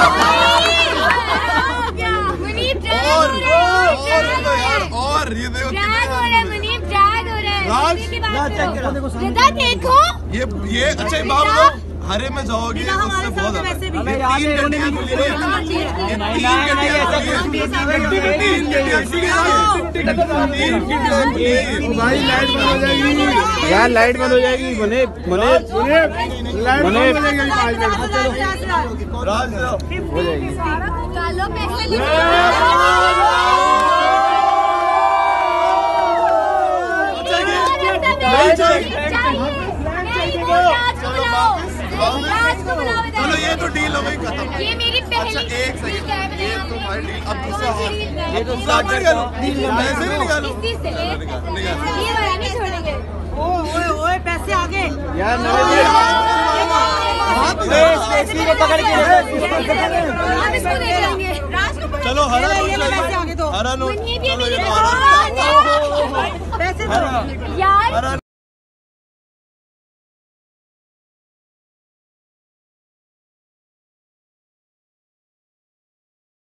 और ये देखो देखो ये अच्छा बाबू लोग हरे में जाओगे उससे बहुत ज्यादा भाई लाइट बंद हो जाएगी यार, लाइट बंद हो जाएगी। मने मने मने हो जाएगी। चलो ये तो डील हो गई खत्म। ये मेरी पहली अच्छा एक सेकंड, ये तो भाई डील। अब दूसरा ये तो निकालो, पैसे नहीं निकालो, ये वाला नहीं छोड़ेंगे। ओए पैसे आगे यार, इसी को पकड़ के हम इसको दे देंगे। चलो हरा नोट चाहिए, हरा नोट। पैसे यार।